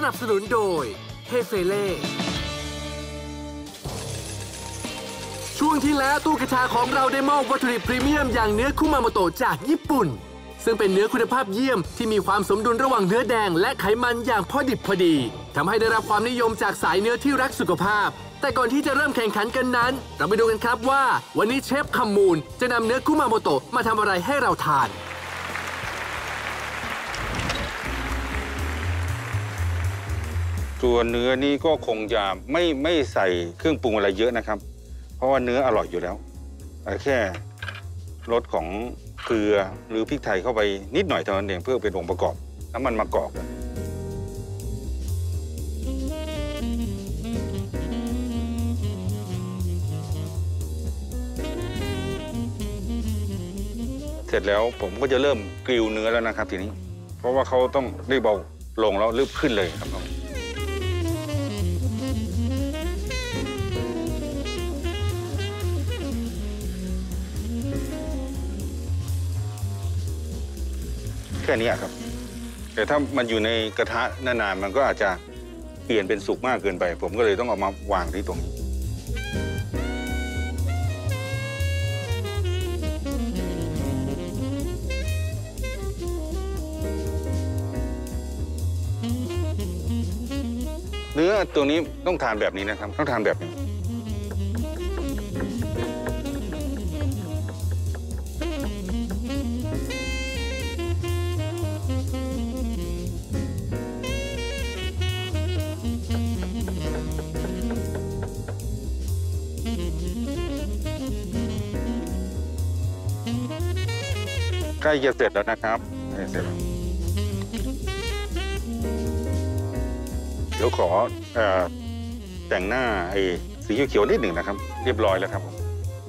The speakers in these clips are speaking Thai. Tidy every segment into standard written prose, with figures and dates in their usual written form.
นับสนุนโดยเฮเฟเล่ช่วงที่แล้วตู้กระชาของเราได้มอบวัตถุดิบพรีเมียมอย่างเนื้อคุมาโมโตะจากญี่ปุ่นซึ่งเป็นเนื้อคุณภาพเยี่ยมที่มีความสมดุลระหว่างเนื้อแดงและไขมันอย่างพอดิบพอดีทำให้ได้รับความนิยมจากสายเนื้อที่รักสุขภาพแต่ก่อนที่จะเริ่มแข่งขันกันนั้นเราไปดูกันครับว่าวันนี้เชฟคำมูลจะนำเนื้อคุมาโมโตะมาทำอะไรให้เราทานตัวเนื้อนี่ก็คงจะไม่ใส่เครื่องปรุงอะไรเยอะนะครับเพราะว่าเนื้ออร่อยอยู่แล้วแค่รสของเกลือหรือพริกไทยเข้าไปนิดหน่อยเท่านั้นเองเพื่อเป็นองค์ประกอบน้ำมันมะกอกเสร็จแล้วผมก็จะเริ่มกริลเนื้อแล้วนะครับทีนี้เพราะว่าเขาต้องได้เบาลงแล้วรีบขึ้นเลยครับแค่นี้ครับแต่ถ้ามันอยู่ในกระทะนานๆมันก็อาจจะเปลี่ยนเป็นสุกมากเกินไปผมก็เลยต้องเอามาวางที่ตรงนี้เนื้อตัวนี้ต้องทานแบบนี้นะครับต้องทานแบบนี้ใกล้จะเสร็จแล้วนะครับเสร็จแล้วเดี๋ยวขอแต่งหน้าไอ้สีเขียวๆนิดหนึ่งนะครับเรียบร้อยแล้วครับผม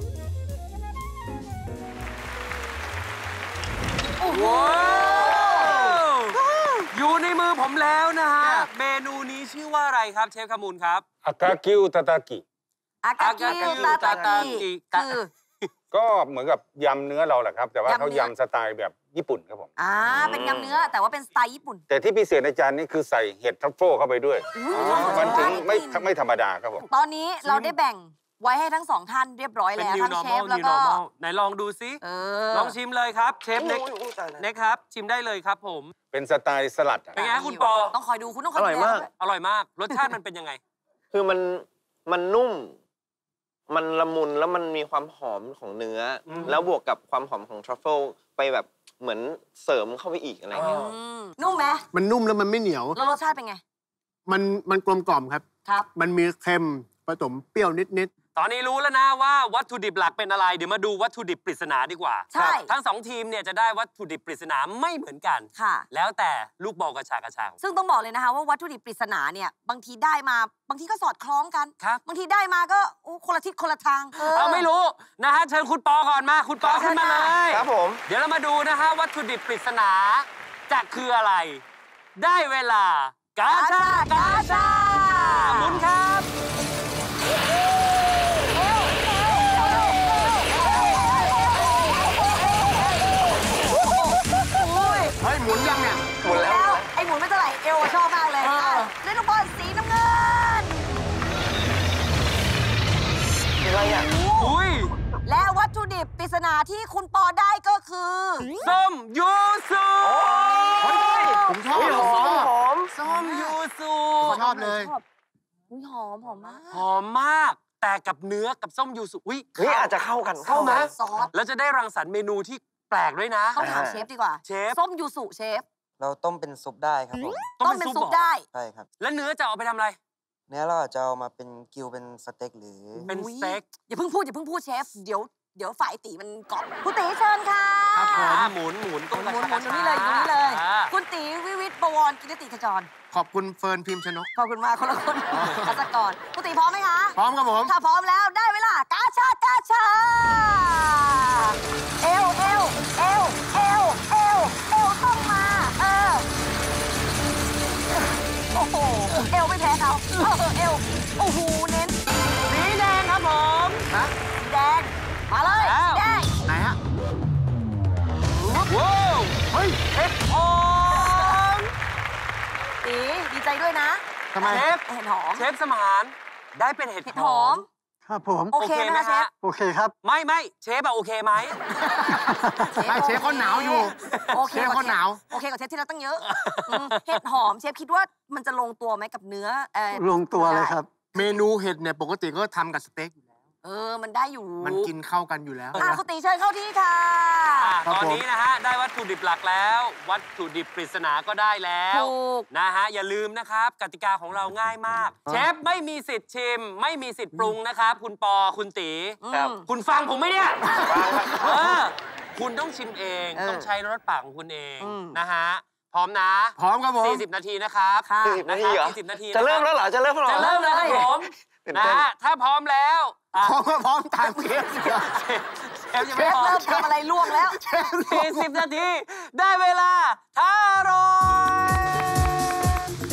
ว้าวอยู่ในมือผมแล้วนะฮะเมนูนี้ชื่อว่าอะไรครับเชฟคามูลครับอากากิวตาตากิอากากิวตาตากิคือก็เหมือนกับยำเนื้อเราแหละครับแต่ว่าเขายำสไตล์แบบญี่ปุ่นครับผมเป็นยำเนื้อแต่ว่าเป็นสไตล์ญี่ปุ่นแต่ที่พิเศษในจานนี้คือใส่เห็ดทรัฟเฟิลเข้าไปด้วยมันถึงไม่ธรรมดาครับผมตอนนี้เราได้แบ่งไว้ให้ทั้งสองท่านเรียบร้อยแล้วทั้งเชฟแล้วก็ไหนลองดูซิลองชิมเลยครับเชฟเน็กครับชิมได้เลยครับผมเป็นสไตล์สลัดเป็นไงคุณปอต้องคอยดูคุณต้องคอยดูอร่อยมากรสชาติมันเป็นยังไงคือมันนุ่มมันละมุนแล้วมันมีความหอมของเนื้อแล้วบวกกับความหอมของทรัฟเฟิลไปแบบเหมือนเสริมเข้าไปอีกอะไรเงี้ยนุ่มไหมมันนุ่มแล้วมันไม่เหนียวแล้วรสชาติเป็นไงมันกลมกล่อมครับมันมีเค็มผสมเปรี้ยวนิดตอนนี้รู้แล้วนะว่าวัตถุดิบหลักเป็นอะไรเดี๋ยวมาดูวัตถุดิบปริศนาดีกว่าใช่ทั้งสองทีมเนี่ยจะได้วัตถุดิบปริศนาไม่เหมือนกันค่ะแล้วแต่ลูกบอลกระชากระชาซึ่งต้องบอกเลยนะคะว่าวัตถุดิบปริศนาเนี่ยบางทีได้มาบางทีก็สอดคล้องกันบางทีได้มาก็คนละทิศคนละทางเราไม่รู้นะฮะเชิญคุณปอก่อนมาคุณปอขึ้นมาเลยครับผมเดี๋ยวเรามาดูนะฮะวัตถุดิบปริศนาจะคืออะไรได้เวลากาชาหมุนครับเฮ้ยหมุนยังเนี่ยหมุนแล้วไอ้หมุนไม่เท่าไหร่เอวชอบมากเลยเล่นลูกบอลสีน้ำเงินอะไรอ่ะและวัตถุดิบปริศนาที่คุณปอได้ก็คือส้มยูสุผมชอบหอมส้มยูสุชอบเลยหอมมากหอมมากแต่กับเนื้อกับส้มยูสุอาจจะเข้ากันเข้ามาซอสแล้วจะได้รังสรรค์เมนูที่แปลกด้วยนะต้องถามเชฟดีกว่าเชฟส้มยูสุเชฟเราต้มเป็นซุปได้ครับผมต้มเป็นซุปได้ใช่ครับแล้วเนื้อจะเอาไปทำอะไรเนื้อเราจะเอามาเป็นกิวเป็นสเต็กหรือเป็นสเต็กอย่าเพิ่งพูดเชฟเดี๋ยวฝ่ายตีมันกรอบคุณตีเชิญค่ะหมุนตรงนี้เลยคุณตีวิวิทย์บวรกินติขจรขอบคุณเฟิร์นพิมพ์ชนกขอบคุณมากคนละคนกัสกรคุณตีพร้อมไหมคะพร้อมครับผมถ้าพร้อมแล้วได้เวลากาชาเอวต้องมาโอ้โหเอวไม่แพ้เขาเอวโอ้โหเน้นสีแดงครับผมสีแดงมาเลยสีแดงไหนฮะว้าวเฮ้ยเผ็ดหอมตีดีใจด้วยนะทำไมเชฟเห็ดหอมเชฟสมานได้เป็นเห็ดเห็ดหหออมมครับผมโอเคไหมคะเชฟโอเคครับไม่เชฟอะโอเคไหมไม่เชฟเขาหนาวอยู่โอเคเชฟเขาหนาวโอเคกว่าเชฟที่เราตั้งเยอะเห็ดหอมเชฟคิดว่ามันจะลงตัวไหมกับเนื้อลงตัวเลยครับ เมนูเห็ดเนี่ยปกติก็ทำกับสเต็กอยู่แล้วมันได้อยู่มันกินเข้ากันอยู่แล้วคุณตีเชิญเข้าที่ค่ะตอนนี้นะฮะได้วัตถุดิบหลักแล้ว วัตถุดิบปริศนาก็ได้แล้วถูกนะฮะอย่าลืมนะครับกติกาของเราง่ายมาก เชฟไม่มีสิทธิ์ชิม ไม่มีสิทธิ์ปรุงนะครับ คุณปอคุณตีครับคุณฟังผมไหมเนี่ยคุณต้องชิมเอง ต้องใช้รสปากของคุณเองนะฮะพร้อมนะพร้อมครับผม 40 นาทีนะครับค่ะ 40 นาทีเหรอ 40 นาทีจะเริ่มแล้วเหรอ จะเริ่มแล้วเหรอจะเริ่มแล้วครับผมตื่นนะเต้นฮะถ้าพร้อมแล้วอ่ะพร้อมก็พร้อมตามเชฟเชฟยังเชไม่ฟพร้อเริ่มมทำอะไรล่วงแล้ว 40 นาที ได้เวลาท้าอร่อย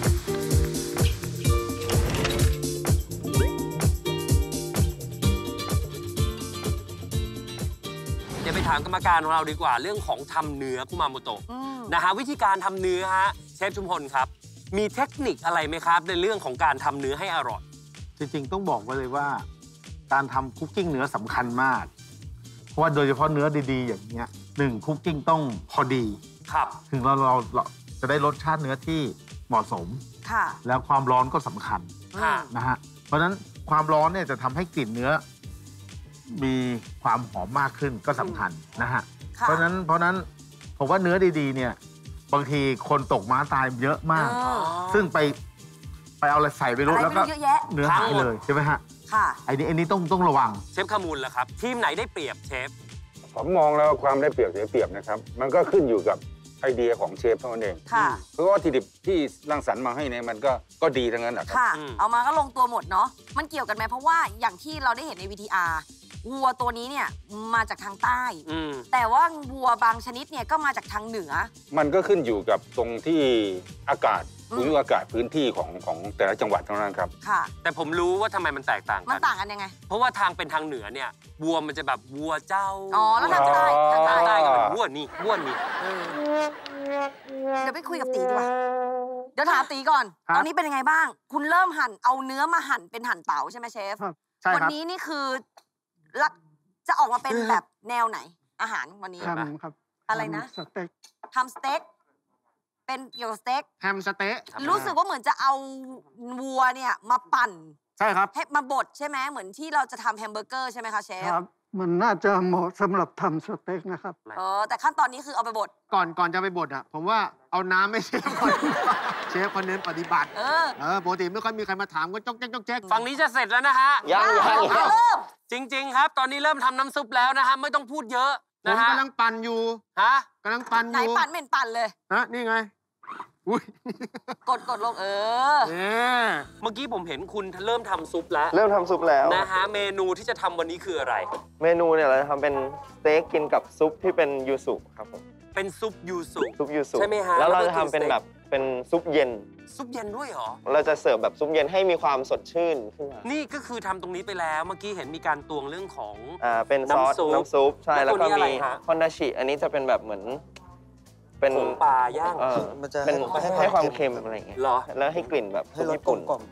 เดี๋ยวไปถามกรรมการของเราดีกว่าเรื่องของทำเนื้อคุมาโมโตะนะฮะวิธีการทำเนื้อฮะเชฟชุมพลครับ มีเทคนิคอะไรไหมครับ ในเรื่องของการทำเนื้อให้อร่อยจริงๆต้องบอกไว้เลยว่า การทำคุกกิ้งเนื้อสำคัญมาก เพราะว่าโดยเฉพาะเนื้อดีๆ อย่างเงี้ยคุกกิ้งต้องพอดีครับถึงเราจะได้รสชาติเนื้อที่เหมาะสมค่ะแล้วความร้อนก็สำคัญค่ะนะฮะเพราะฉะนั้นความร้อนเนี่ยจะทำให้กลิ่นเนื้อ มีความหอมมากขึ้นก็สำคัญนะฮะค่ะเพราะฉะนั้นผมว่าเนื้อดีๆเนี่ยบางทีคนตกม้าตายเยอะมาก ซึ่งไปเอาอะไรใส่ไปรสอะไรแล้วก็ไม่รู้เยอะแยะเนื้อหายเลยใช่ไหมฮะค่ะไอ้นี่ต้องระวังเชฟขมูลล่ะครับ ทีมไหนได้เปรียบเชฟผมมองแล้วความได้เปรียบเสียเปรียบนะครับ มันก็ขึ้นอยู่กับไอเดียของเชฟเท่านั้นเองค่ะเพราะว่าวัตถุดิบที่รังสรรค์มาให้เนี่ยมันก็ดีทั้งนั้นนะครับค่ะอืมเอามาก็ลงตัวหมดเนาะ มันเกี่ยวกันไหมเพราะว่าอย่างที่เราได้เห็นใน VTR วัวตัวนี้เนี่ยมาจากทางใต้อืมแต่ว่าวัวบางชนิดเนี่ยก็มาจากทางเหนือมันก็ขึ้นอยู่กับตรงที่อากาศอืมภูมิอากาศพื้นที่ของแต่ละจังหวัดเท่านั้นครับค่ะแต่ผมรู้ว่าทำไมมันแตกต่างมักัน นต่างกันยังไงเพราะว่าทางเป็นทางเหนือเนี่ยวัวมันจะแบบวัวเจ้าอ๋อ แล้วทางใต้ทางทางใต้ใต้ก็เป็นวัวนี่วัวนี่เดี๋ยวไปคุยกับตีดีกว่า เดี๋ยวถามตีก่อนครับตอนนี้เป็นยังไงบ้าง คุณเริ่มหั่นเอาเนื้อมาหั่นเป็นหั่นเต๋าใช่ไหมเชฟครับใช่วัครับนี้นี่คือละจะออกมาเป็นแบบแนวไหน อาหารวันนี้ทำครับอะไรนะทำสเต็กทำสเต็ก เป็นเกี่ยวกับสเต็กแฮมสเต๊ะรู้สึกว่าเหมือนจะเอาวัวเนี่ยมาปั่นใช่ครับให้มาบดใช่ไหมเหมือนที่เราจะทำแฮมเบอร์เกอร์ใช่ไหมคะเชฟครับมันน่าจะเหมาะสำหรับทำสเต็กนะครับแต่ขั้นตอนนี้คือเอาไปบดก่อนจะไปบดอ่ะ ผมว่าเอาน้ำไม่เชฟก่อน เชฟคนเน้นปฏิบัติ ปกติไม่ค่อยมีใครมาถามก็จ๊อกแจ๊กจ๊อกแจ๊กฝั่งนี้จะเสร็จแล้วนะฮะยังเริ่มจริง ๆ ครับ ตอนนี้เริ่มทำน้ำซุปแล้วนะฮะไม่ต้องพูดเยอะผมนะฮะกำลังปั่นอยู่ฮะกำลังปั่นอไหนยู่ปั่นไม่เห็นปั่นเลยฮะนี่ไง อุ้ยกดลงเออเมื่อกี้ผมเห็นคุณเริ่มทำซุปแล้วเริ่มทำซุปแล้วนะฮะเมนูที่จะทำวันนี้คืออะไรเมนูเนี่ยเราจะทำเป็นสเต็กกินกับซุปที่เป็นยูสุครับผมเป็นซุปยูสุซุปยูสุใช่ไหมฮะแล้วเราแล้วก็จะทำเป็นกินสเต็กแบบเป็นซุปเย็นซุปเย็นด้วยเหรอเราจะเสิร์ฟแบบซุปเย็นให้มีความสดชื่นขึ้นมานี่ก็คือทำตรงนี้ไปแล้ว เมื่อกี้เห็นมีการตวงเรื่องของเป็นซอสน้ำซุปใช่แล้แล้ว วตัวก็นี้อะไรมีฮะฮอนดาชิ อันนี้จะเป็นแบบเหมือน เป็นผงปลาย่างมันจะเป็นให้ให้ความเค็เค็มมอะไรอย่างเงี้ยเหรอแล้วให้กลิ่นแบบให้รสญี่กลปุ่นมกล่อม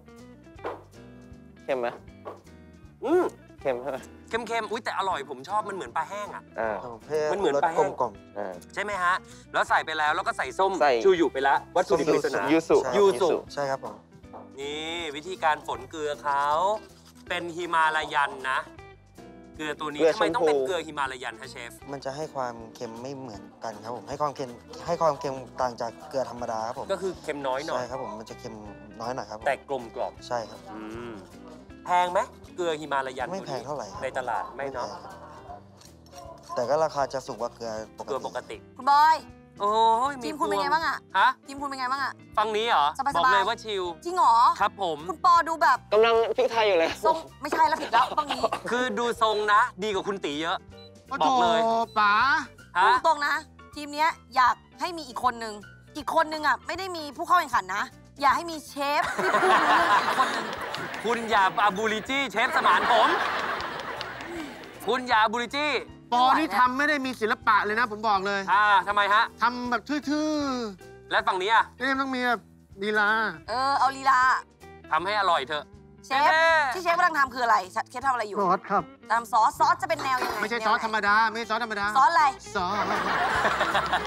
เค็มไหมอืมเค็มใช่ไหมเค็มๆ อุ้ยแต่อร่อยผมชอบมันเหมือนปลาแห้งอ่ะให้มันเหมือนรสปลาแห้กลงมกล่อมใช่ไหมฮะ แล้วใส่ไปแล้วแล้วก็ใส่ส้มใส่ชูอยู่ไปแล้ว วัตถุดิบปริศนายูสุใช่ยูสุใช่ครับผมนี่วิธีการฝนเกลือเขาเป็นฮิมาลายันนะ เกลือตัวนี้ทำไมต้องเป็นเกลือฮิมาลายันฮะเชฟมันจะให้ความเค็มไม่เหมือนกันครับผมให้ความเค็มต่างจากเกลือธรรมดาครับผมก็คือเค็มน้อยหน่อใช่ยครับผมมันจะเค็มน้อยหน่อยครับผมแต่กลมกล่อมใช่ครับอืมแพงไหมเกลือฮิมาลายันไม่ตัวแพนี้งเท่าไหร่ครับในตลาดไม่เนาะแพงครับแต่ก็ราคาจะสูงกว่าเกลือปกเกลือติปกติคุณบอยโอ้ยทีมคุณเป็นไงบ้างอะฮะทีมคุณเป็นไงบ้างอะฟังนี้เหรอสบายๆบอกเลยว่าชิลจริงเหรอครับผมคุณปอดูแบบกำลังพริกไทยอยู่เลยทรงไม่ใช่แล้วผิดแล้วต้องนี้คือดูทรงนะ ดีกว่าคุณตีเยอะโอ้บโถอกเลยป๋าฮะพูดตรงนะ ทีมเนี้ยอยากให้มีอีกคนนึง อีกคนนึงอ่ะไม่ได้มีผู้เข้าแข่งขันนะ อยากให้มีเชฟที่พูดรู้เรื่องอีกคนนึงคุณอย่าอาบูลิจี้เชฟสมานผม คุณอย่าอาบูลิจี้ปอนี่ทำไม่ได้มีศิลปะเลยนะ ผมบอกเลยทำไมฮะทำแบบทื่อและฝั่งนี้อ่ะๆนี่มันต้องมีแบบลีลาเอาลีลาทำให้อร่อยเถอะเชฟที่เชฟกำลังทำคืออะไรเชฟทำอะไรอยู่ซอสครับทำซอสจะเป็นแนวยังไงไม่ใช่ซอสธรรมดา ไม่ใช่ซอสธรรมดาซอสอะไรซอส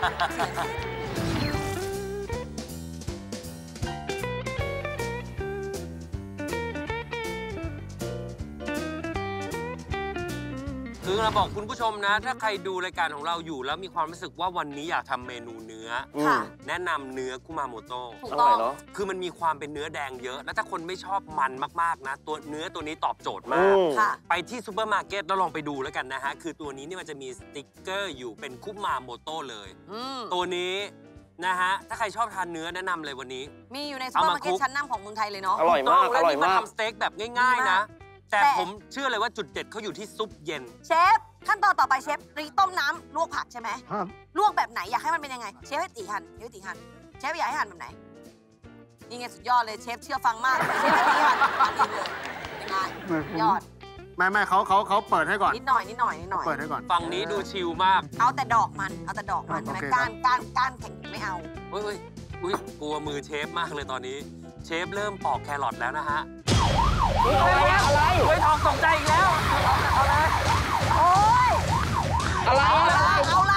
คือเราบอกคุณผู้ชมนะ ถ้าใครดูรายการของเราอยู่แล้วมีความรู้สึกว่าวันนี้อยากทำเมนูเนื้อค่ะแนะนำเนื้อคุมาโมโตะถูกอต้ร่ออยงเนาะคือมันมีความเป็นเนื้อแดงเยอะ แล้วถ้าคนไม่ชอบมันมากๆนะ ตัวเนื้อตัวนี้ตอบโจทย์มากค่ะไปที่ซูเปอร์มาร์เก็ตแล้วลองไปดูแล้วกันนะฮะ คือตัวนี้นี่มันจะมีสติ๊กเกอร์อยู่เป็นคุมาโมโตะเลย ตัวนี้นะฮะ ถ้าใครชอบทานเนื้อแนะนำเลยวันนี้มีอยู่ในซูเปอร์มาร์เก็ตชั้นนำของเมืองไทยเลยเนาะอร่อยมากแล้วอร่อยนี่มามากทำสเต็กแบบง่ายๆนะ แต่แต่ผมเชื่อเลยว่าจุดเด็ดเขาอยู่ที่ซุปเย็นเชฟขั้นตอนต่อไปเชฟรีต้มน้ำลวกผักใช่ไหมครับลวกแบบไหนอยากให้มันเป็นยังไงเชฟให้ตีหั่นเชฟให้ตีหั่นเชฟอยากให้หั่นแบบไหนนี่ไงสุดยอดเลยเชฟเชื่อฟังมากเชฟให้ตีหั่นหั่นเองเลยยังไงยอดไม่เขาเปิดให้ก่อนนิดหน่อยเปิดให้ก่อนฝั่งนี้ดูชิลมากเอาแต่ดอกมันใช่ไหมโอเคก้านแข็งไม่เอาอุ้ยกลัวมือเชฟมากเลยตอนนี้ เชฟเริ่มปอกแครอทแล้วนะฮะอะไรเฮ้ยทองตกใจอีกแล้วเอาละโอ้ยอะไรเอาละ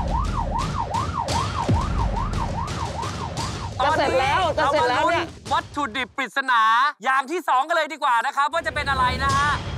จะเสร็จแล้วจะเสร็จแล้วเนี่ยวัตถุดิบปริศนาอย่างที่ 2 กันเลยดีกว่านะครับ ว่าจะเป็นอะไรนะฮะ